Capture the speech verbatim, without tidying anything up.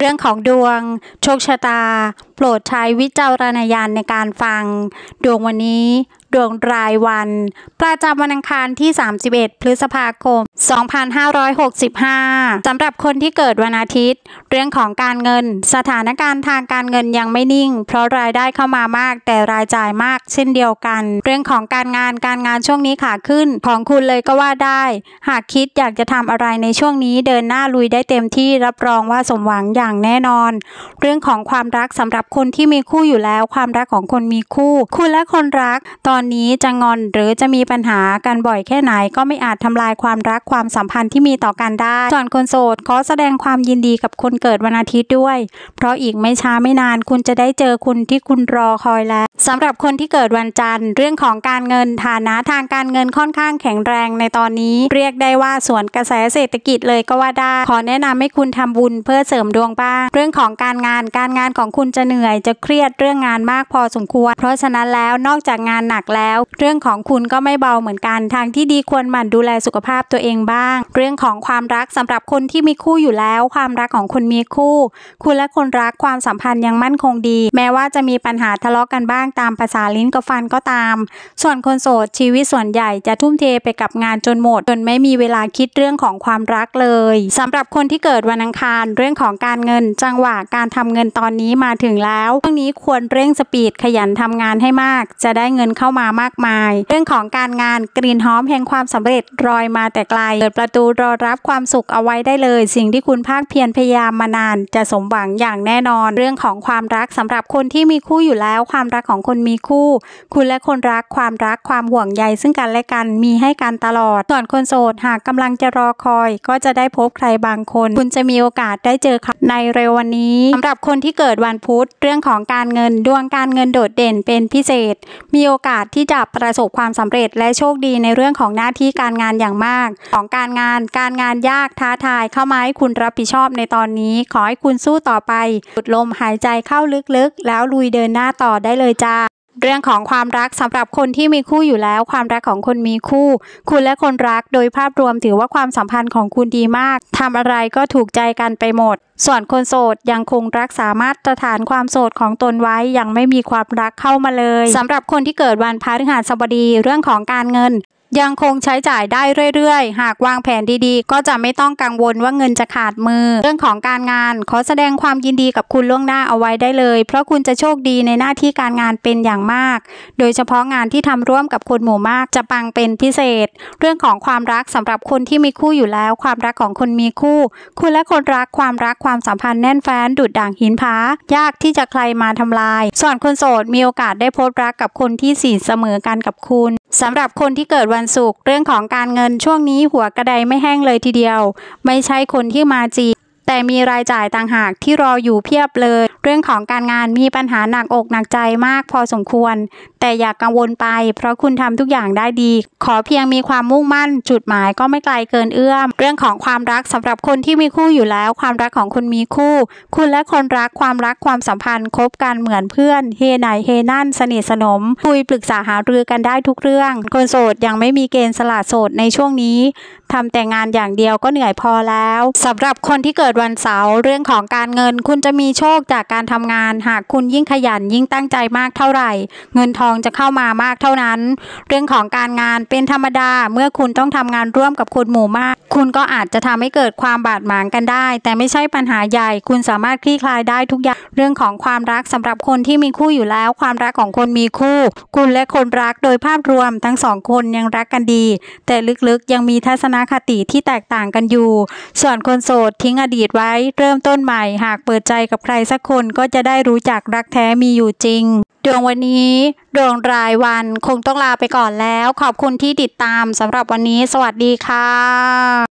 รื่องของดวงโชคชะตาโปรดใช้วิจารณญาณในการฟังดวงวันนี้ดวงรายวันประจำวันอังคารที่สามสิบเอ็ดพฤษภาคมสองพันห้าร้อยหกสิบห้าสำหรับคนที่เกิดวันอาทิตย์เรื่องของการเงินสถานการณ์ทางการเงินยังไม่นิ่งเพราะรายได้เข้ามามากแต่รายจ่ายมากเช่นเดียวกันเรื่องของการงานการงานช่วงนี้ขาขึ้นของคุณเลยก็ว่าได้หากคิดอยากจะทำอะไรในช่วงนี้เดินหน้าลุยได้เต็มที่รับรองว่าสมหวังอย่างแน่นอนเรื่องของความรักสำหรับคนที่มีคู่อยู่แล้วความรักของคนมีคู่คุณและคนรักตอนนี้จะงอนหรือจะมีปัญหากันบ่อยแค่ไหนก็ไม่อาจทำลายความรักความสัมพันธ์ที่มีต่อกันได้ส่วนคนโสดขอแสดงความยินดีกับคนเกิดวันอาทิตย์ด้วยเพราะอีกไม่ช้าไม่นานคุณจะได้เจอคุณที่คุณรอคอยแล้วสำหรับคนที่เกิดวันจันทร์เรื่องของการเงินฐานะทางการเงินค่อนข้างแข็งแรงในตอนนี้เรียกได้ว่าสวนกระแสเศรษฐกิจเลยก็ว่าได้ขอแนะนำให้คุณทำบุญเพื่อเสริมดวงบ้างเรื่องของการงานการงานของคุณจะเหนื่อยจะเครียดเรื่องงานมากพอสมควรเพราะฉะนั้นแล้วนอกจากงานหนักแล้วเรื่องของคุณก็ไม่เบาเหมือนกันทางที่ดีควรหมั่นดูแลสุขภาพตัวเองบ้างเรื่องของความรักสำหรับคนที่มีคู่อยู่แล้วความรักของคุณมีคู่คุณและคนรักความสัมพันธ์ยังมั่นคงดีแม้ว่าจะมีปัญหาทะเลาะกันบ้างตามภาษาลิ้นกับฟันก็ตามส่วนคนโสดชีวิตส่วนใหญ่จะทุ่มเทไปกับงานจนหมดจนไม่มีเวลาคิดเรื่องของความรักเลยสำหรับคนที่เกิดวันอังคารเรื่องของการเงินจังหวะการทำเงินตอนนี้มาถึงแล้วช่วงนี้ควรเร่งสปีดขยันทำงานให้มากจะได้เงินเข้ามามากมายเรื่องของการงานกลิ่นหอมแห่งความสำเร็จรอยมาแต่ไกลเปิดประตูรอรับความสุขเอาไว้ได้เลยสิ่งที่คุณภาคเพียรพยายามมานานจะสมหวังอย่างแน่นอนเรื่องของความรักสำหรับคนที่มีคู่อยู่แล้วความรักของคนมีคู่คุณและคนรักความรักความห่วงใยซึ่งกันและกันมีให้กันตลอดส่วนคนโสดหากกำลังจะรอคอยก็จะได้พบใครบางคนคุณจะมีโอกาสได้เจอเขาในเร็ววันนี้สำหรับคนที่เกิดวันพุธเรื่องของการเงินดวงการเงินโดดเด่นเป็นพิเศษมีโอกาสที่จะประสบความสำเร็จและโชคดีในเรื่องของหน้าที่การงานอย่างมากของการงานการงานยากท้าทายเข้ามาให้คุณรับผิดชอบในตอนนี้ขอให้คุณสู้ต่อไปสูดลมหายใจเข้าลึกๆแล้วลุยเดินหน้าต่อได้เลยจ้าเรื่องของความรักสำหรับคนที่มีคู่อยู่แล้วความรักของคนมีคู่คุณและคนรักโดยภาพรวมถือว่าความสัมพันธ์ของคุณดีมากทำอะไรก็ถูกใจกันไปหมดส่วนคนโสดยังคงรักษามาตรฐานความโสดของตนไว้ยังไม่มีความรักเข้ามาเลยสำหรับคนที่เกิดวันพฤหัสบดีเรื่องของการเงินยังคงใช้จ่ายได้เรื่อยๆหากวางแผนดีๆก็จะไม่ต้องกังวลว่าเงินจะขาดมือเรื่องของการงานขอแสดงความยินดีกับคุณล่วงหน้าเอาไว้ได้เลยเพราะคุณจะโชคดีในหน้าที่การงานเป็นอย่างมากโดยเฉพาะงานที่ทำร่วมกับคนหมู่มากจะปังเป็นพิเศษเรื่องของความรักสำหรับคนที่มีคู่อยู่แล้วความรักของคนมีคู่คุณและคนรักความรักความสัมพันธ์แน่นแฟ้นดุจด่างหินผายากที่จะใครมาทำลายส่วนคนโสดมีโอกาสได้พบรักกับคนที่สีเสมอกันกับคุณสำหรับคนที่เกิดวันศุกร์เรื่องของการเงินช่วงนี้หัวกระไดไม่แห้งเลยทีเดียวไม่ใช่คนที่มาจีบแต่มีรายจ่ายต่างหากที่รออยู่เพียบเลยเรื่องของการงานมีปัญหาหนักอกหนักใจมากพอสมควรแต่อย่ากกังวลไปเพราะคุณทำทุกอย่างได้ดีขอเพียงมีความมุ่งมั่นจุดหมายก็ไม่ไกลเกินเอื้อมเรื่องของความรักสำหรับคนที่มีคู่อยู่แล้วความรักของคุณมีคู่คุณและคนรักความรักความสัมพันธ์คบกันเหมือนเพื่อนเฮไหนเฮนั่นสนิทสนมคุยปรึกษาหารือกันได้ทุกเรื่องคนโสดยังไม่มีเกณฑ์สละโสดในช่วงนี้ทำแต่งานอย่างเดียวก็เหนื่อยพอแล้วสำหรับคนที่เกิดวันเสาร์เรื่องของการเงินคุณจะมีโชคจากการทำงานหากคุณยิ่งขยันยิ่งตั้งใจมากเท่าไหร่เงินทองจะเข้ามามากเท่านั้นเรื่องของการงานเป็นธรรมดาเมื่อคุณต้องทำงานร่วมกับคนหมู่มากคุณก็อาจจะทำให้เกิดความบาดหมางกันได้แต่ไม่ใช่ปัญหาใหญ่คุณสามารถคลี่คลายได้ทุกอย่างเรื่องของความรักสำหรับคนที่มีคู่อยู่แล้วความรักของคนมีคู่คุณและคนรักโดยภาพรวมทั้งสองคนยังรักกันดีแต่ลึกๆยังมีทัศนคติที่แตกต่างกันอยู่ส่วนคนโสดทิ้งอดีตไว้เริ่มต้นใหม่หากเปิดใจกับใครสักคนก็จะได้รู้จักรักแท้มีอยู่จริงดวงวันนี้ดวงรายวันคงต้องลาไปก่อนแล้วขอบคุณที่ติดตามสำหรับวันนี้สวัสดีค่ะ